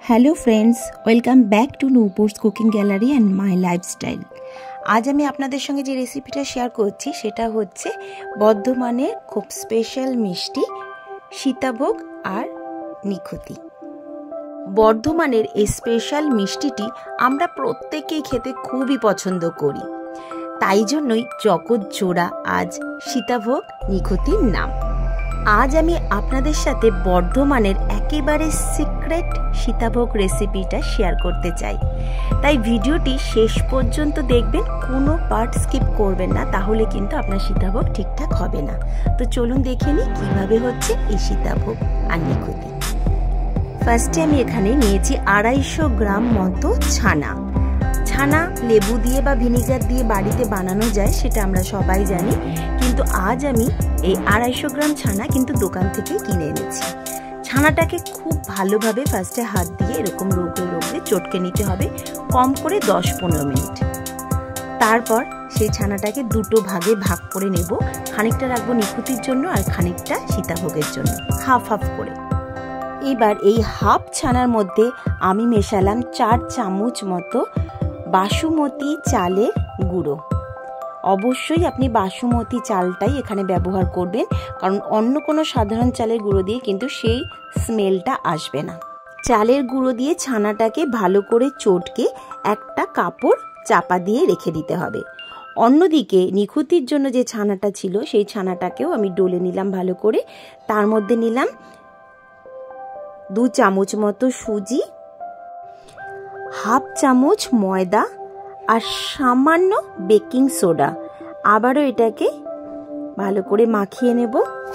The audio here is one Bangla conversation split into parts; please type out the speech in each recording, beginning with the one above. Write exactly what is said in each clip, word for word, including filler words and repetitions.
Hello friends, welcome back to Nupur's cooking gallery and my lifestyle. আজ আমি আপনাদের সঙ্গে যে রেসিপিটা শেয়ার করছি সেটা হচ্ছে বর্ধমানের খুব স্পেশাল মিষ্টি সীতাভোগ আর নিখুতি। বর্ধমানের এই স্পেশাল মিষ্টিটি আমরা প্রত্যেকেই খেতে খুবই পছন্দ করি, তাই জন্যই জগৎ জোড়া আজ সীতাভোগ নিখুতির নাম। আজ আমি আপনাদের সাথে বর্ধমানের একেবারে সিক্রেট সীতাভোগ রেসিপিটা শেয়ার করতে চাই, তাই ভিডিওটি শেষ পর্যন্ত দেখবেন, কোনো পার্ট স্কিপ করবেন না, তাহলে কিন্তু আপনার সীতাভোগ ঠিকঠাক হবে না। তো চলুন দেখে নিই কীভাবে হচ্ছে এই সীতাভোগ আর নিখুতি। ফার্স্টে আমি এখানে নিয়েছি আড়াইশো গ্রাম মতো ছানা। ছানা লেবু দিয়ে বা ভিনিগার দিয়ে বাড়িতে বানানো যায়, সেটা আমরা সবাই জানি, কিন্তু আজ আমি এই আড়াইশো গ্রাম ছানা কিন্তু দোকান থেকে কিনে এনেছি। ছানাটাকে খুব ভালোভাবে ফার্স্টে হাত দিয়ে এরকম রোগড়ে রোগড়ে চটকে নিতে হবে, কম করে দশ পনেরো মিনিট। তারপর সেই ছানাটাকে দুটো ভাগে ভাগ করে নেব, খানিকটা রাখবো নিখুতির জন্য আর খানিকটা সীতাভোগের জন্য, হাফ হাফ করে। এবার এই হাফ ছানার মধ্যে আমি মেশালাম চার চামচ মতো বাসুমতি চালের গুঁড়ো। অবশ্যই আপনি বাসুমতি চালটাই এখানে ব্যবহার করবেন, কারণ অন্য কোনো সাধারণ চালের গুঁড়ো দিয়ে কিন্তু সেই স্মেলটা আসবে না। চালের গুঁড়ো দিয়ে ছানাটাকে ভালো করে চটকে একটা কাপড় চাপা দিয়ে রেখে দিতে হবে। অন্যদিকে নিখুতির জন্য যে ছানাটা ছিল সেই ছানাটাকেও আমি ডলে নিলাম ভালো করে। তার মধ্যে নিলাম দু চামচ মতো সুজি, হাফ চামচ ময়দা আর সামান্য বেকিং সোডা। আবারও এটাকে ভালো করে মাখিয়ে নেব।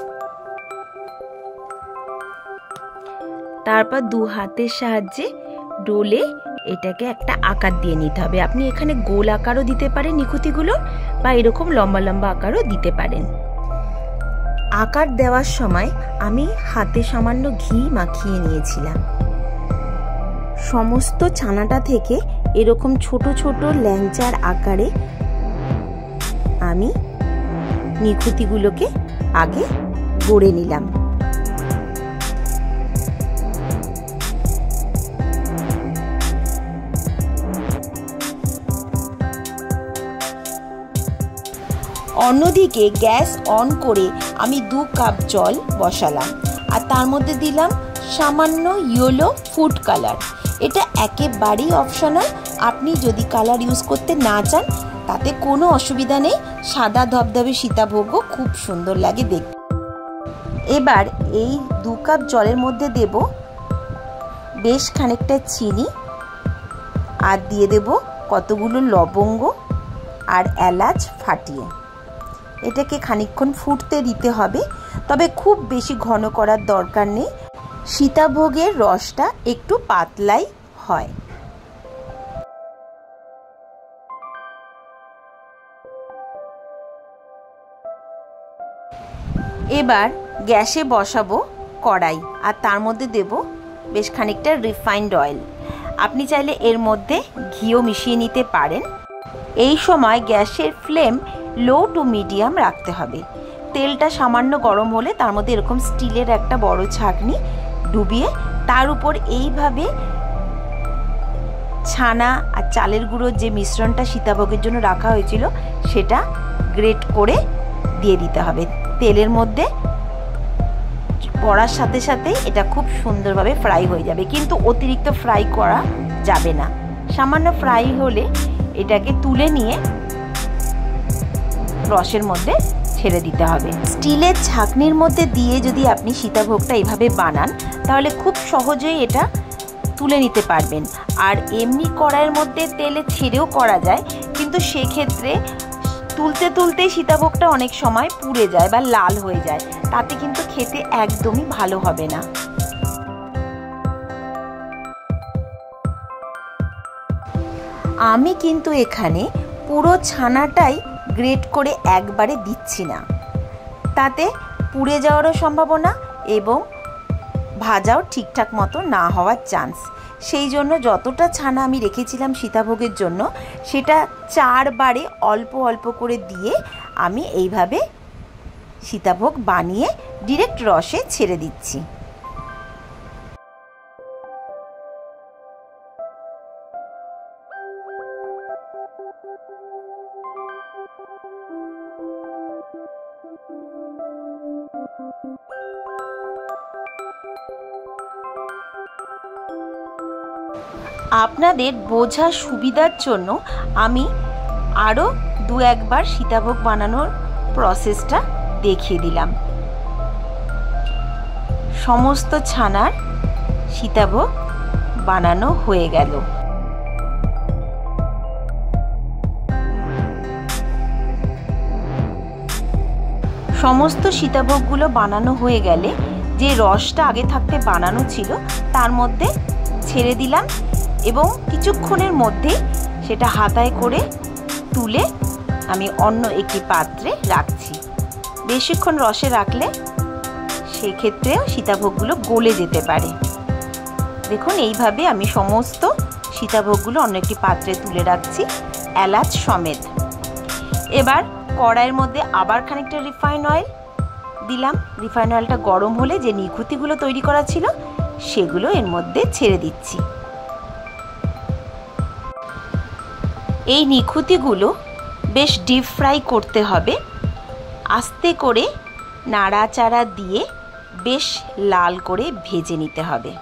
তারপর দু হাতের সাহায্যে ডলে এটাকে একটা আকার দিয়ে নিতে হবে। আপনি এখানে গোল আকারও দিতে পারেন নিখুতিগুলো, বা এরকম লম্বা লম্বা আকারও দিতে পারেন। আকার দেওয়ার সময় আমি হাতে সামান্য ঘি মাখিয়ে নিয়েছিলাম। সমস্ত ছানাটা থেকে এরকম ছোট ছোট ল্যাংচার আকারে আমি নিখুতিগুলোকে আগে গড়ে নিলাম। অন্যদিকে গ্যাস অন করে আমি দু কাপ জল বসালাম, আর তার মধ্যে দিলাম সামান্য ইয়েলো ফুড কালার। এটা একেবারেই অপশনাল, আপনি যদি কালার ইউজ করতে না চান তাতে কোনো অসুবিধা নেই, সাদা ধবধবে সীতাভোগও খুব সুন্দর লাগে দেখতে। এবার এই দু কাপ জলের মধ্যে দেব বেশ খানিকটা চিনি, আর দিয়ে দেব কতগুলো লবঙ্গ আর এলাচ ফাটিয়ে। এটাকে খানিকক্ষণ ফুটতে দিতে হবে, তবে খুব বেশি ঘন করার দরকার নেই, সীতাভোগের রসটা একটু পাতলাই হয়। এবার গ্যাসে বসাবো কড়াই, আর তার মধ্যে দেব বেশ খানিকটা রিফাইন্ড অয়েল। আপনি চাইলে এর মধ্যে ঘিও মিশিয়ে নিতে পারেন। এই সময় গ্যাসের ফ্লেম লো টু মিডিয়াম রাখতে হবে। তেলটা সামান্য গরম হলে তার মধ্যে এরকম স্টিলের একটা বড় ছাঁকনি ডুবিয়ে তার উপর এইভাবে ছানা আর চালের গুঁড়োর যে মিশ্রণটা সীতাভোগের জন্য রাখা হয়েছিল সেটা গ্রেট করে দিয়ে দিতে হবে। তেলের মধ্যে পড়ার সাথে সাথে এটা খুব সুন্দরভাবে ফ্রাই হয়ে যাবে, কিন্তু অতিরিক্ত ফ্রাই করা যাবে না। সামান্য ফ্রাই হলে এটাকে তুলে নিয়ে রসের মধ্যে ছেড়ে দিতে হবে। স্টিলের ছাঁকনির মধ্যে দিয়ে যদি আপনি সীতাভোগটা এইভাবে বানান তাহলে খুব সহজেই এটা তুলে নিতে পারবেন। আর এমনি কড়াইয়ের মধ্যে তেলে ছেড়েও করা যায়, কিন্তু সেক্ষেত্রে তুলতে তুলতেই সীতাভোগটা অনেক সময় পুড়ে যায় বা লাল হয়ে যায়, তাতে কিন্তু খেতে একদমই ভালো হবে না। আমি কিন্তু এখানে পুরো ছানাটাই গ্রেট করে একবারে দিচ্ছি না, তাতে পুড়ে যাওয়ারও সম্ভাবনা এবং ভাজাও ঠিকঠাক মতো না হওয়ার চান্স। সেই জন্য যতটা ছানা আমি রেখেছিলাম সীতাভোগের জন্য সেটা চারবারে অল্প অল্প করে দিয়ে আমি এইভাবে সীতাভোগ বানিয়ে ডিরেক্ট রসে ছেড়ে দিচ্ছি। আপনাদের বোঝার সুবিধার জন্য আমি আরও দু একবার সীতাভোগ বানানোর প্রসেসটা দেখিয়ে দিলাম। সমস্ত ছানার সীতাভোগ বানানো হয়ে গেল। সমস্ত সীতাভোগগুলো বানানো হয়ে গেলে যে রসটা আগে থাকতে বানানো ছিল তার মধ্যে ছেড়ে দিলাম এবং কিছুক্ষণের মধ্যেই সেটা হাতায় করে তুলে আমি অন্য একটি পাত্রে রাখছি। বেশিক্ষণ রসে রাখলে সেক্ষেত্রেও সীতাভোগগুলো গলে যেতে পারে। দেখুন এইভাবে আমি সমস্ত সীতাভোগগুলো অন্য একটি পাত্রে তুলে রাখছি এলাচ সমেত। এবার কড়াইয়ের মধ্যে আবার খানিকটা রিফাইন অয়েল দিলাম। রিফাইন অয়েলটা গরম হলে যে নিখুতিগুলো তৈরি করা ছিল সেগুলো এর মধ্যে ছেড়ে দিচ্ছি। এই নিখুতিগুলো বেশ ডিপ ফ্রাই করতে হবে। আস্তে করে নাড়াচাড়া দিয়ে বেশ লাল করে ভেজে নিতে হবে।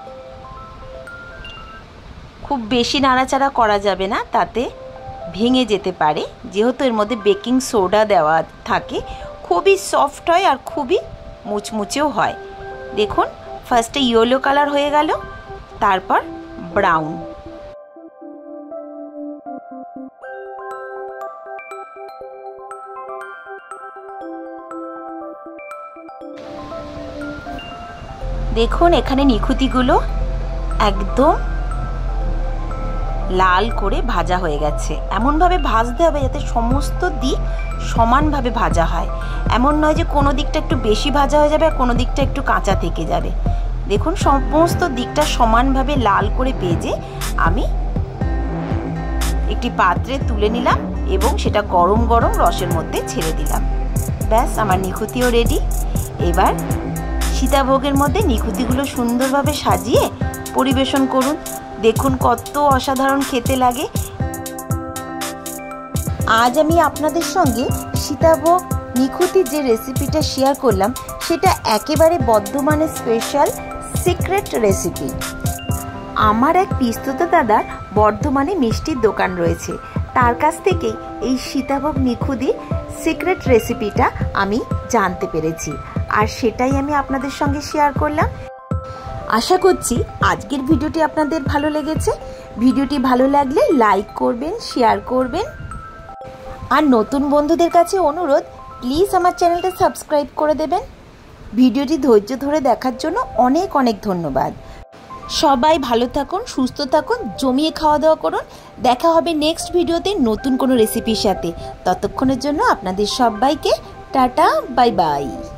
খুব বেশি নাড়াচাড়া করা যাবে না, তাতে ভেঙে যেতে পারে। যেহেতু এর মধ্যে বেকিং সোডা দেওয়া থাকে, খুবই সফট হয় আর খুবই মুচমুচেও হয়। দেখুন ফার্স্টে ইয়েলো কালার হয়ে গেল, তারপর ব্রাউন। দেখুন এখানে নিখুতিগুলো একদম লাল করে ভাজা হয়ে গেছে। এমনভাবে ভাজতে হবে যাতে সমস্ত দিক সমানভাবে ভাজা হয়। এমন নয় যে কোনো দিকটা একটু বেশি ভাজা হয়ে যাবে আর কোনো দিকটা একটু কাঁচা থেকে যাবে। দেখুন সমস্ত দিকটা সমানভাবে লাল করে ভেজে আমি একটি পাত্রে তুলে নিলাম এবং সেটা গরম গরম রসের মধ্যে ছেড়ে দিলাম। ব্যাস আমার নিখুতিও রেডি। এবার সীতাভোগের মধ্যে নিখুতিগুলো সুন্দরভাবে সাজিয়ে পরিবেশন করুন। দেখুন কত অসাধারণ খেতে লাগে। আজ আমি আপনাদের সঙ্গে সীতাভোগ নিখুতির যে রেসিপিটা শেয়ার করলাম সেটা একেবারে বর্ধমানের স্পেশাল সিক্রেট রেসিপি। আমার এক পিস্তত দাদার বর্ধমানে মিষ্টির দোকান রয়েছে, তার কাছ থেকেই এই সীতাভোগ নিখুতির সিক্রেট রেসিপিটা আমি জানতে পেরেছি আর সেটাই আমি আপনাদের সঙ্গে শেয়ার করলাম। আশা করছি আজকের ভিডিওটি আপনাদের ভালো লেগেছে। ভিডিওটি ভালো লাগলে লাইক করবেন, শেয়ার করবেন আর নতুন বন্ধুদের কাছে অনুরোধ প্লিজ আমার চ্যানেলটা সাবস্ক্রাইব করে দেবেন। ভিডিওটি ধৈর্য ধরে দেখার জন্য অনেক অনেক ধন্যবাদ। সবাই ভালো থাকুন, সুস্থ থাকুন, জমিয়ে খাওয়া দাওয়া করুন। দেখা হবে নেক্সট ভিডিওতে নতুন কোনো রেসিপির সাথে। ততক্ষণের জন্য আপনাদের সবাইকে টাটা, বাই বাই।